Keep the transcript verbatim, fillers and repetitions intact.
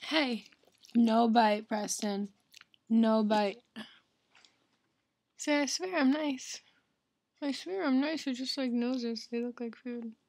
Hey, no bite, Preston. No bite. See, I swear I'm nice. I swear I'm nice with just like noses. They look like food.